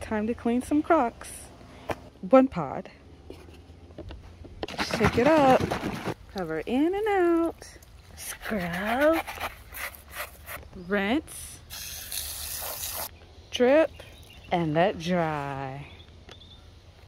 time to clean some Crocs. One pod. Shake it up. Cover in and out. Scrub. Rinse. Drip. And let dry.